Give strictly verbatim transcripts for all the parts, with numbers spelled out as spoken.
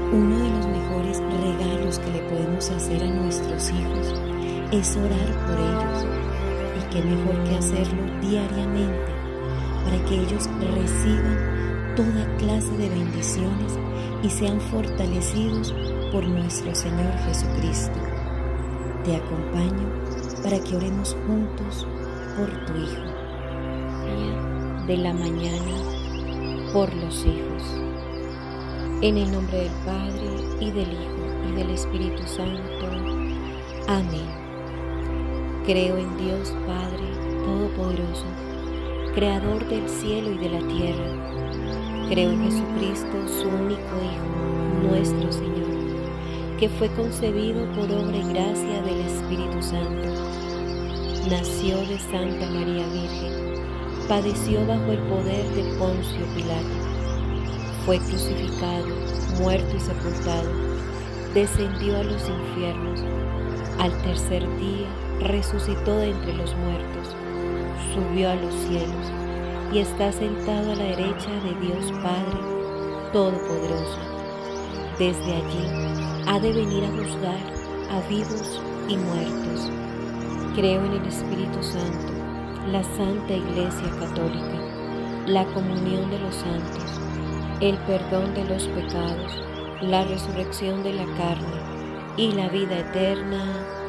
Uno de los mejores regalos que le podemos hacer a nuestros hijos es orar por ellos. Y qué mejor que hacerlo diariamente para que ellos reciban toda clase de bendiciones y sean fortalecidos por nuestro Señor Jesucristo. Te acompaño para que oremos juntos por tu hijo. Día de la mañana por los hijos. En el nombre del Padre, y del Hijo, y del Espíritu Santo. Amén. Creo en Dios Padre Todopoderoso, Creador del cielo y de la tierra. Creo en Jesucristo, su único Hijo, nuestro Señor, que fue concebido por obra y gracia del Espíritu Santo. Nació de Santa María Virgen, padeció bajo el poder de Poncio Pilato. Fue crucificado, muerto y sepultado, descendió a los infiernos, al tercer día resucitó de entre los muertos, subió a los cielos y está sentado a la derecha de Dios Padre Todopoderoso. Desde allí ha de venir a juzgar a vivos y muertos. Creo en el Espíritu Santo, la Santa Iglesia Católica, la comunión de los santos, el perdón de los pecados, la resurrección de la carne y la vida eterna.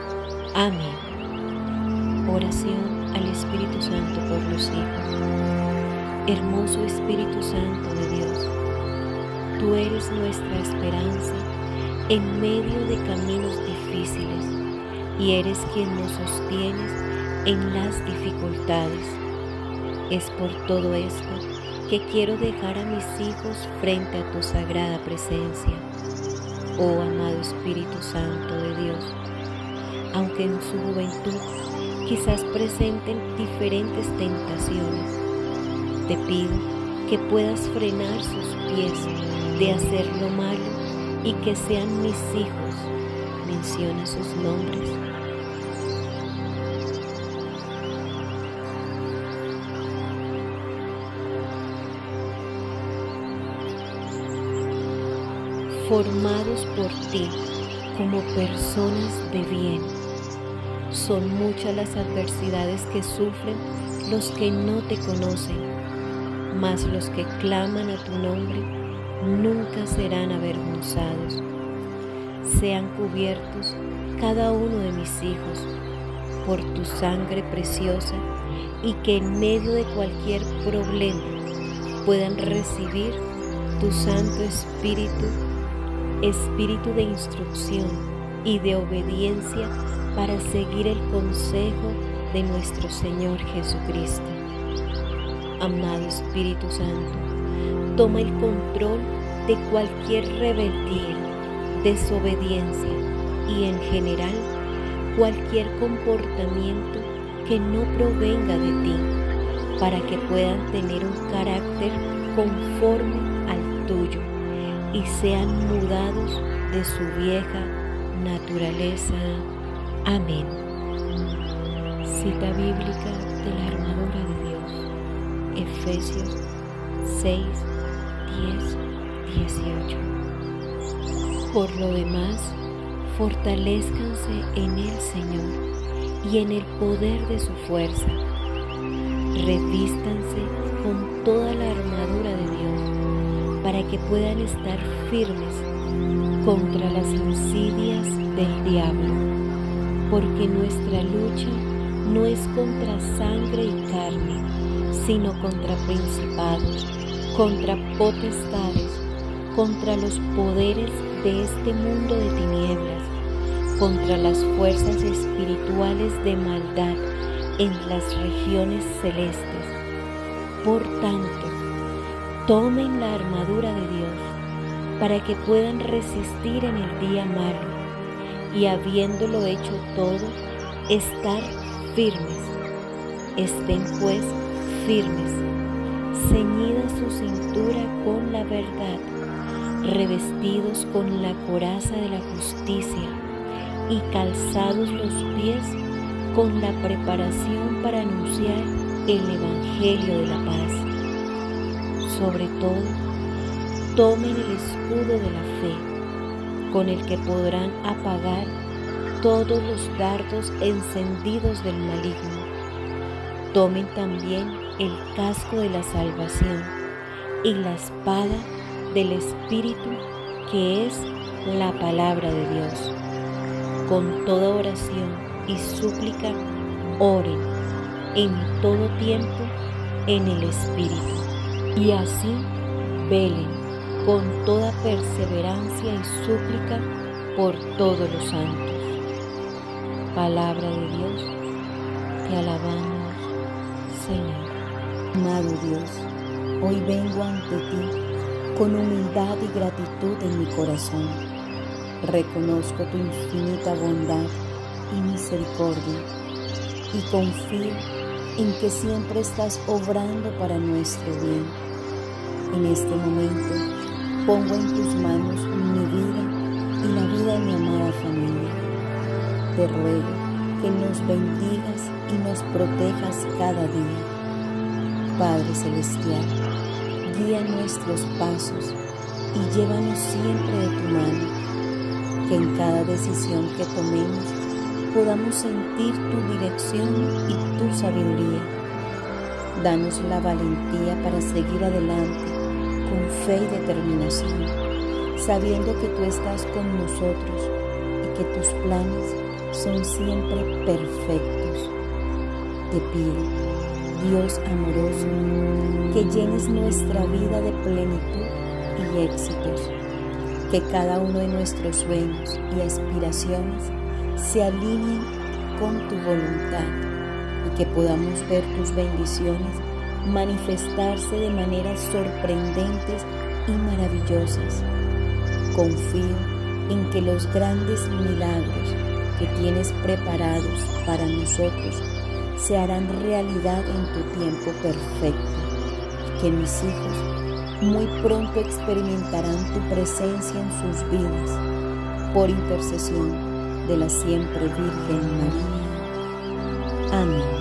Amén. Oración al Espíritu Santo por los hijos. Hermoso Espíritu Santo de Dios, tú eres nuestra esperanza en medio de caminos difíciles y eres quien nos sostiene en las dificultades. Es por todo esto que quiero dejar a mis hijos frente a tu sagrada presencia, oh amado Espíritu Santo de Dios. Aunque en su juventud quizás presenten diferentes tentaciones, te pido que puedas frenar sus pies de hacer lo malo y que sean mis hijos. Menciona sus nombres. Formados por ti como personas de bien. Son muchas las adversidades que sufren los que no te conocen, mas los que claman a tu nombre nunca serán avergonzados. Sean cubiertos cada uno de mis hijos por tu sangre preciosa y que en medio de cualquier problema puedan recibir tu Santo Espíritu, Espíritu de instrucción y de obediencia para seguir el consejo de nuestro Señor Jesucristo. Amado Espíritu Santo, toma el control de cualquier rebeldía, desobediencia y en general cualquier comportamiento que no provenga de ti, para que puedan tener un carácter conforme al tuyo y sean mudados de su vieja naturaleza. Amén. Cita bíblica de la armadura de Dios, Efesios seis, diez, dieciocho. Por lo demás, fortalézcanse en el Señor y en el poder de su fuerza. Revístanse con toda la armadura de Dios para que puedan estar firmes contra las insidias del diablo, porque nuestra lucha no es contra sangre y carne, sino contra principados, contra potestades, contra los poderes de este mundo de tinieblas, contra las fuerzas espirituales de maldad en las regiones celestes. Por tanto, tomen la armadura de Dios para que puedan resistir en el día malo y, habiéndolo hecho todo, estar firmes. Estén pues firmes, ceñida su cintura con la verdad, revestidos con la coraza de la justicia y calzados los pies con la preparación para anunciar el Evangelio de la paz. Sobre todo, tomen el escudo de la fe con el que podrán apagar todos los dardos encendidos del maligno. Tomen también el casco de la salvación y la espada del Espíritu, que es la palabra de Dios. Con toda oración y súplica, oren en todo tiempo en el Espíritu, y así velen con toda perseverancia y súplica por todos los santos. Palabra de Dios, te alabamos, Señor. Amado Dios, hoy vengo ante ti con humildad y gratitud en mi corazón. Reconozco tu infinita bondad y misericordia y confío en que siempre estás obrando para nuestro bien. En este momento pongo en tus manos mi vida y la vida de mi amada familia. Te ruego que nos bendigas y nos protejas cada día. Padre Celestial, guía nuestros pasos y llévanos siempre de tu mano. Que en cada decisión que tomemos podamos sentir tu dirección y tu sabiduría. Danos la valentía para seguir adelante con fe y determinación, sabiendo que tú estás con nosotros y que tus planes son siempre perfectos. Te pido, Dios amoroso, que llenes nuestra vida de plenitud y éxitos, que cada uno de nuestros sueños y aspiraciones se alineen con tu voluntad y que podamos ver tus bendiciones manifestarse de maneras sorprendentes y maravillosas. Confío en que los grandes milagros que tienes preparados para nosotros se harán realidad en tu tiempo perfecto y que mis hijos muy pronto experimentarán tu presencia en sus vidas por intercesión de la siempre Virgen María. Amén.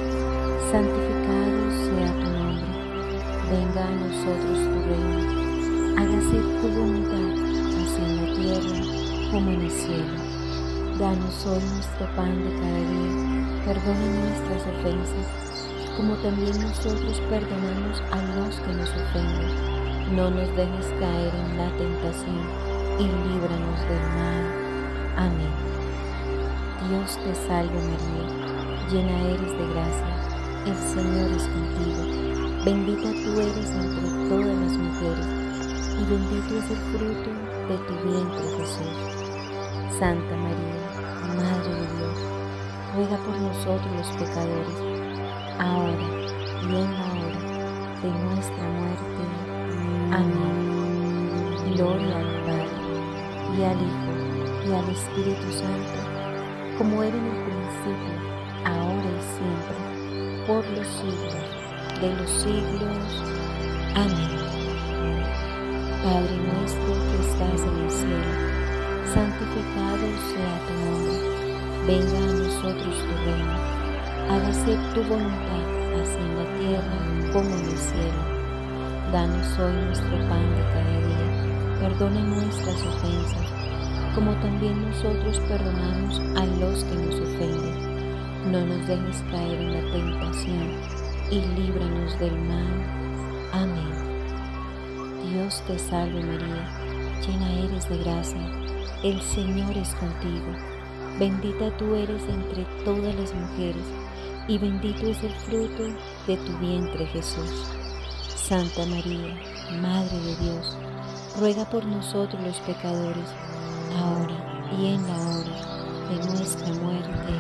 Santificado sea tu nombre, venga a nosotros tu reino, hágase tu voluntad, así en la tierra como en el cielo. Danos hoy nuestro pan de cada día, perdona nuestras ofensas, como también nosotros perdonamos a los que nos ofenden. No nos dejes caer en la tentación y líbranos del mal. Amén. Dios te salve María, llena eres de gracia, el Señor es contigo. Bendita tú eres entre todas las mujeres, y bendito es el fruto de tu vientre Jesús. Santa María, Madre de Dios, ruega por nosotros los pecadores, ahora y en la hora de nuestra muerte. Amén. Gloria al Padre, y al Hijo, y al Espíritu Santo, como era en el principio, ahora y siempre, por los siglos de los siglos. Amén. Padre nuestro que estás en el cielo, santificado sea tu nombre. Venga a nosotros tu reino. Hágase tu voluntad, así en la tierra como en el cielo. Danos hoy nuestro pan de cada día. Perdona nuestras ofensas, como también nosotros perdonamos a los que nos ofenden. No nos dejes caer en la tentación y líbranos del mal. Amén. Dios te salve María, llena eres de gracia, el Señor es contigo. Bendita tú eres entre todas las mujeres, y bendito es el fruto de tu vientre Jesús. Santa María, Madre de Dios, ruega por nosotros los pecadores, ahora y en la hora de nuestra muerte.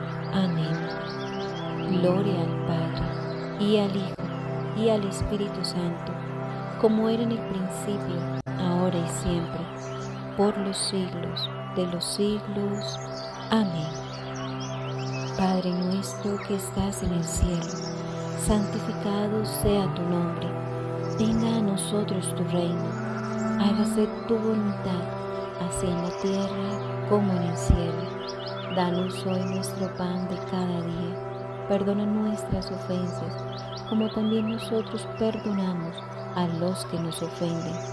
Amén. Gloria al Padre, y al Hijo, y al Espíritu Santo, como era en el principio, ahora y siempre, por los siglos de los siglos. Amén. Padre nuestro que estás en el cielo, santificado sea tu nombre. Venga a nosotros tu reino. Hágase tu voluntad, así en la tierra como en el cielo. Danos hoy nuestro pan de cada día. Perdona nuestras ofensas, como también nosotros perdonamos a los que nos ofenden.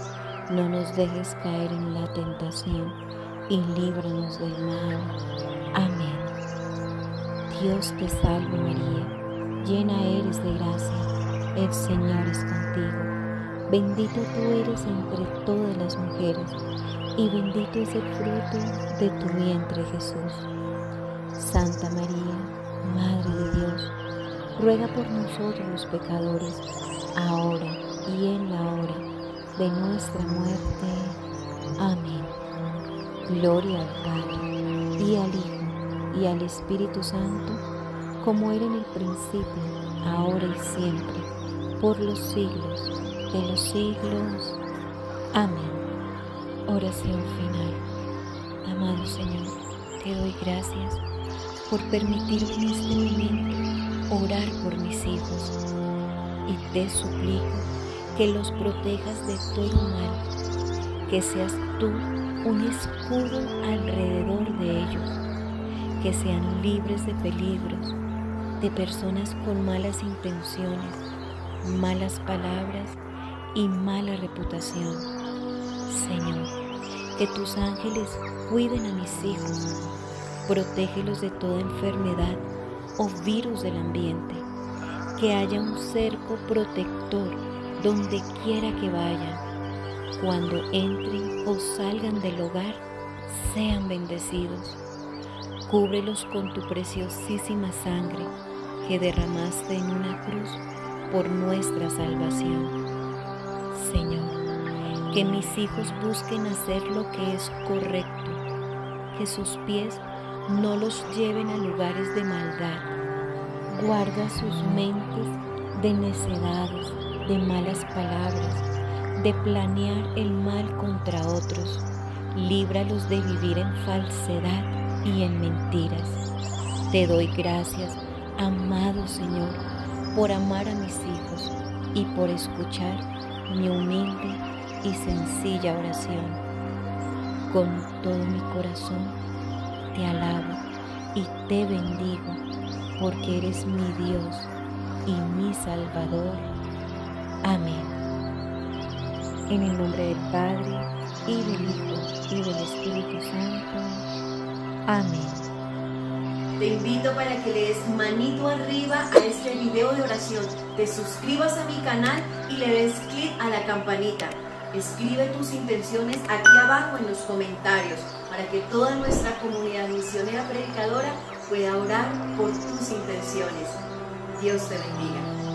no nos dejes caer en la tentación y líbranos del mal. Amén. Dios te salve María, llena eres de gracia, el Señor es contigo. Bendita tú eres entre todas las mujeres, y bendito es el fruto de tu vientre Jesús. Santa María, Madre de Dios, ruega por nosotros los pecadores, ahora y en la hora de nuestra muerte. Amén. Gloria al Padre, y al Hijo, y al Espíritu Santo, como era en el principio, ahora y siempre, por los siglos de los siglos. Amén. Oración final. Amado Señor, te doy gracias por permitirme en este momento orar por mis hijos, y te suplico que los protejas de todo mal, que seas tú un escudo alrededor de ellos, que sean libres de peligros, de personas con malas intenciones, malas palabras y mala reputación. Señor, que tus ángeles cuiden a mis hijos, protégelos de toda enfermedad o virus del ambiente, que haya un cerco protector donde quiera que vayan. Cuando entren o salgan del hogar, sean bendecidos. Cúbrelos con tu preciosísima sangre que derramaste en una cruz por nuestra salvación. Señor, que mis hijos busquen hacer lo que es correcto, que sus pies no los lleven a lugares de maldad. Guarda sus mentes de necedades, de malas palabras, de planear el mal contra otros. Líbralos de vivir en falsedad y en mentiras. Te doy gracias, amado Señor, por amar a mis hijos y por escuchar mi humilde y sencilla oración. Con todo mi corazón te alabo y te bendigo, porque eres mi Dios y mi Salvador. Amén. En el nombre del Padre, y del Hijo, y del Espíritu Santo. Amén. Te invito para que le des manito arriba a este video de oración, te suscribas a mi canal y le des clic a la campanita. Escribe tus intenciones aquí abajo en los comentarios para que toda nuestra comunidad misionera predicadora pueda orar por tus intenciones. Dios te bendiga.